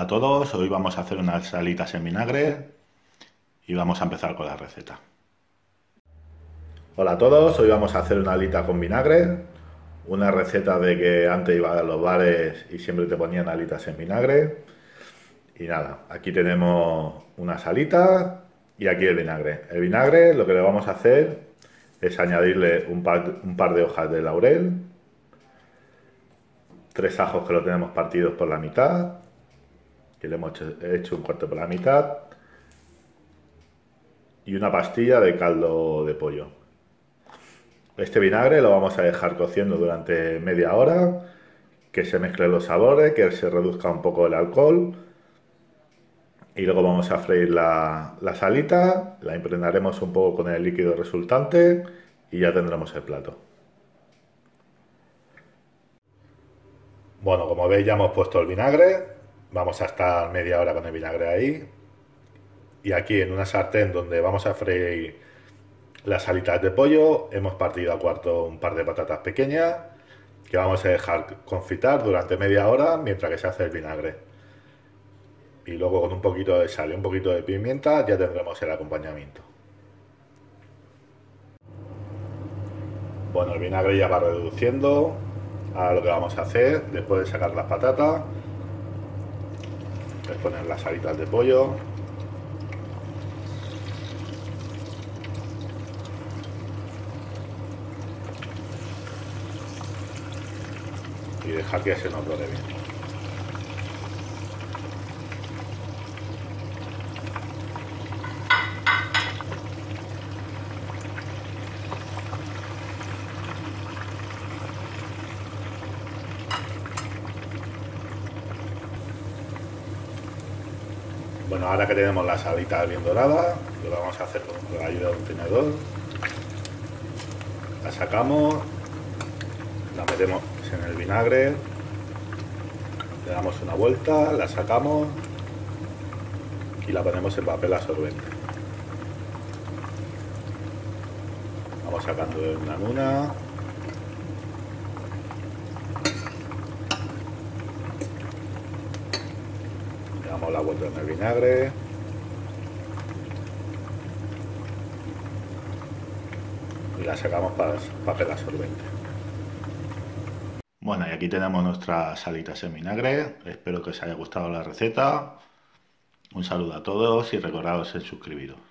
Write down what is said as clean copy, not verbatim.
todos, hoy vamos a hacer unas salitas en vinagre y vamos a empezar con la receta. Hola a todos, hoy vamos a hacer una alita con vinagre, una receta de que antes iba a los bares y siempre te ponían alitas en vinagre. Y nada, aquí tenemos unas alitas y aquí el vinagre. El vinagre lo que le vamos a hacer es añadirle un par de hojas de laurel, 3 ajos que lo tenemos partidos por la mitad, que le hemos hecho un corte por la mitad, y una pastilla de caldo de pollo. Este vinagre lo vamos a dejar cociendo durante media hora, que se mezclen los sabores, que se reduzca un poco el alcohol, y luego vamos a freír la salita, la impregnaremos un poco con el líquido resultante y ya tendremos el plato. Bueno, como veis ya hemos puesto el vinagre, vamos a estar media hora con el vinagre ahí. Y aquí en una sartén donde vamos a freír las alitas de pollo, hemos partido a cuarto un par de patatas pequeñas que vamos a dejar confitar durante media hora mientras que se hace el vinagre. Y luego con un poquito de sal y un poquito de pimienta ya tendremos el acompañamiento. Bueno, el vinagre ya va reduciendo. Ahora lo que vamos a hacer, después de sacar las patatas, es poner las alitas de pollo. Y dejar que se nos dore bien. Bueno, ahora que tenemos las alitas bien doradas, lo vamos a hacer con la ayuda de un tenedor. La sacamos, la metemos en el vinagre, le damos una vuelta, la sacamos y la ponemos en papel absorbente. Vamos sacando de una en una. Le damos la vuelta en el vinagre. Y la sacamos para papel absorbente. Bueno, y aquí tenemos nuestras salitas en vinagre. Espero que os haya gustado la receta. Un saludo a todos y recordaos en suscribiros.